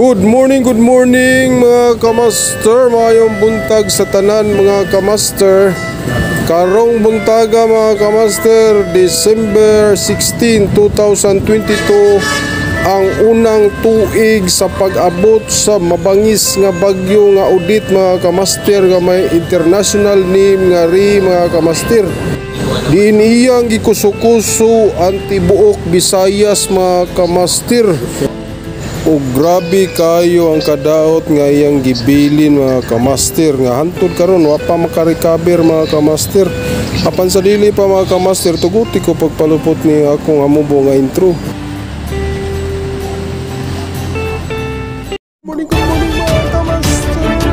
Good morning mga kamaster, mayong buntag sa tanan mga kamaster. Karong buntaga mga kamaster, December 16, 2022, ang unang tuig sa pag-abot sa mabangis nga bagyo nga Odette mga kamaster, nga may international name nga ri mga kamaster. Diin iyang gikuso-kuso antibuok Visayas mga kamaster. O grabe kayo ang kadaot nga iyang gibilin mga kamaster, nga hantod karon wa pa makarecover mga kamaster. Apan sa dili pa mga kamaster, tuguti ko pagpalupot ni akong amubo nga intro. Good morning mga kamaster.